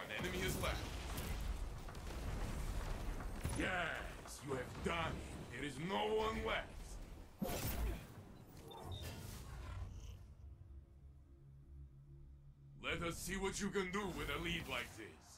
One enemy is left. Yes, you have done it. There is no one left. Let us see what you can do with a lead like this.